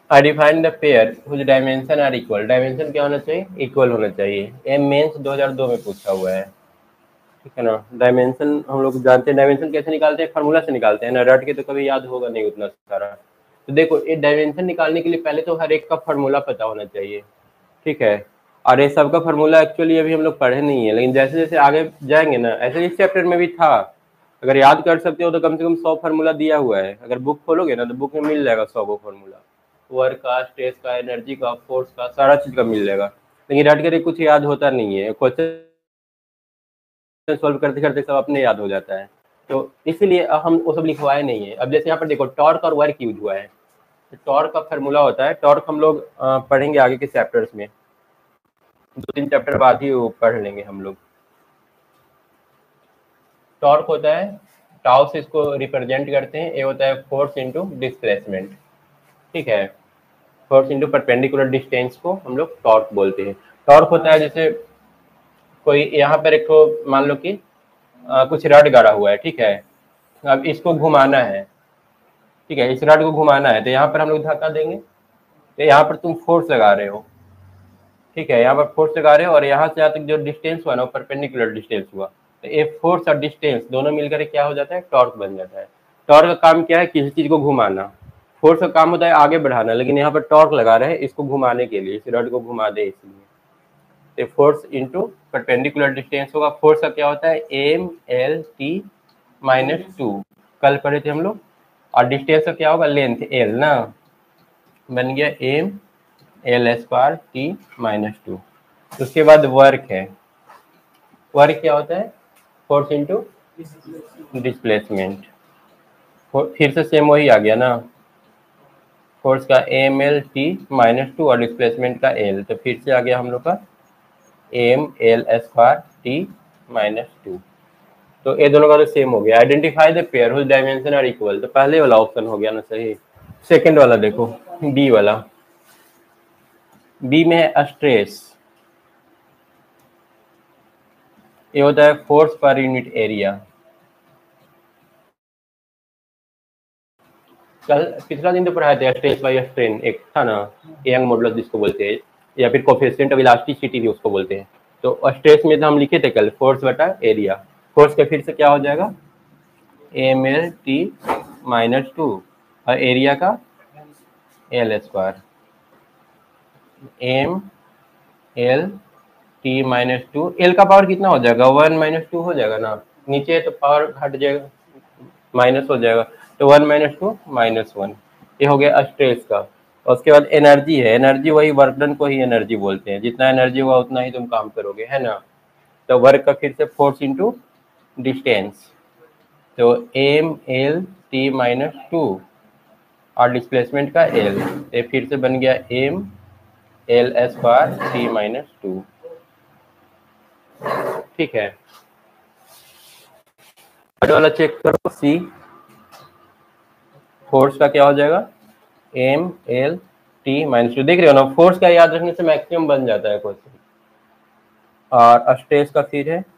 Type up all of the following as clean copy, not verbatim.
I define the pair whose dimension are equal. Dimension क्या होना चाहिए? इक्वल होना चाहिए। एम मेंस 2002 में पूछा हुआ है, ठीक है ना। डायमेंशन हम लोग जानते हैं, डायमेंशन कैसे निकालते हैं? फार्मूला से निकालते हैं ना, रट के तो कभी याद होगा नहीं उतना सारा। तो देखो, ये डायमेंशन निकालने के लिए पहले तो हर एक का फार्मूला पता होना चाहिए, ठीक है। और ये सबका फार्मूला एक्चुअली अभी हम लोग पढ़े नहीं है, लेकिन जैसे जैसे आगे जाएंगे ना, ऐसे इस चैप्टर में भी था। अगर याद कर सकते हो तो कम से कम 100 फार्मूला दिया हुआ है। अगर बुक खोलोगे ना तो बुक में मिल जाएगा 100 को फार्मूला। वर्क का, स्ट्रेस का, एनर्जी का, फोर्स का, सारा चीज का मिल जाएगा। लेकिन रट कर कुछ याद होता नहीं है, क्वेश्चन सॉल्व करते करते सब अपने याद हो जाता है। तो इसीलिए हम वो सब लिखवाए नहीं है। अब जैसे यहाँ पर देखो, टॉर्क और वर्क यूज हुआ है। तो टॉर्क का फार्मूला होता है, टॉर्क हम लोग पढ़ेंगे आगे के चैप्टर्स में, 2-3 चैप्टर बाद ही वो पढ़ लेंगे हम लोग। टॉर्क होता है, टाउ से इसको रिप्रेजेंट करते हैं, ये होता है फोर्स इनटू डिस्प्लेसमेंट, ठीक है। फोर्स इनटू परपेंडिकुलर डिस्टेंस को हम लोग टॉर्क बोलते हैं। टॉर्क होता है जैसे कोई यहाँ पर एक मान लो कि कुछ रड गाड़ा हुआ है, ठीक है। अब इसको घुमाना है, ठीक है, इस रड को घुमाना है, तो यहाँ पर हम लोग धक्का देंगे, तो यहाँ पर तुम फोर्स लगा रहे हो, ठीक है। यहाँ पर फोर्स लगा रहे हो और यहाँ से यहाँ तक जो डिस्टेंस हुआ ना, वो परपेंडिकुलर डिस्टेंस हुआ। तो ये फोर्स और डिस्टेंस दोनों मिलकर क्या हो जाता है? टॉर्क बन जाता है। टॉर्क का काम क्या है? किसी चीज को घुमाना। फोर्स का काम होता है आगे बढ़ाना, लेकिन यहाँ पर टॉर्क लगा रहे हैं इसको घुमाने के लिए, इस रड को घुमा दे इसलिए। तो फोर्स इंटू परपेंडिकुलर डिस्टेंस होगा। फोर्स का क्या होता है? एम एल टी माइनस 2, कल पढ़े थे हम लोग। और डिस्टेंस का क्या होगा? लेंथ एल ना, बन गया M L square T minus 2। उसके बाद वर्क है। वर्क क्या होता है? Force into displacement. फिर से सेम वही आ गया ना, फोर्स का एम एल टी माइनस 2 और डिस्प्लेसमेंट का एल, तो फिर से आ गया हम लोग का M L square T minus 2। तो ये दोनों का तो सेम हो गया। Identify the pair whose dimension are equal, तो पहले वाला ऑप्शन हो गया ना सही। सेकंड वाला देखो, बी वाला। बी में है स्ट्रेस, ये होता है फोर्स पर यूनिट एरिया। कल पिछला दिन तो पढ़ाए थे स्ट्रेस बाय स्ट्रेन, एक था ना, यंग मॉडुलस जिसको बोलते हैं, या फिर कोफिशिएंट ऑफ इलास्टिसिटी भी उसको बोलते हैं। तो स्ट्रेस में तो हम लिखे थे कल फोर्स बटा एरिया। फोर्स का फिर से क्या हो जाएगा? एम एल टी माइनस 2 और एरिया का L square, M L T minus 2। L का पावर कितना हो जाएगा? 1 माइनस 2 हो जाएगा ना, नीचे तो पावर हट जाएगा, माइनस हो जाएगा। तो 1 माइनस 2 माइनस 1, ये हो गया स्ट्रेस का। और उसके बाद एनर्जी है। एनर्जी वही वर्क डन को ही एनर्जी बोलते हैं, जितना एनर्जी हुआ उतना ही तुम काम करोगे, है ना। तो वर्क का फिर से फोर्स इंटू डिस्टेंस, तो एम एल टी माइनस 2 और डिस्प्लेसमेंट का एल, ये फिर से बन गया M L square T minus 2, ठीक है। वाला चेक करो, सी फोर्स का क्या हो जाएगा? M L T minus 2। देख रहे हो ना, फोर्स का याद रखने से मैक्सिमम बन जाता है क्वेश्चन। और स्ट्रेस का फिर है,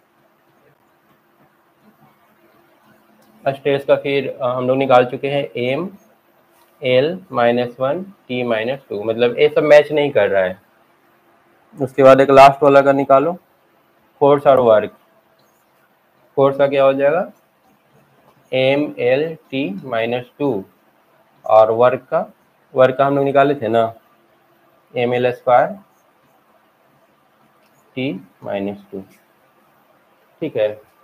स्ट्रेस का फिर हम लोग निकाल चुके हैं M L minus 1 T minus 2, मतलब ये सब मैच नहीं कर रहा है। उसके बाद एक लास्ट वाला का निकालो, फोर्स और वर्क। फोर्स का क्या हो जाएगा? एम एल टी माइनस 2 और वर्क का हम लोग निकाले थे ना, M L square T minus 2, ठीक है।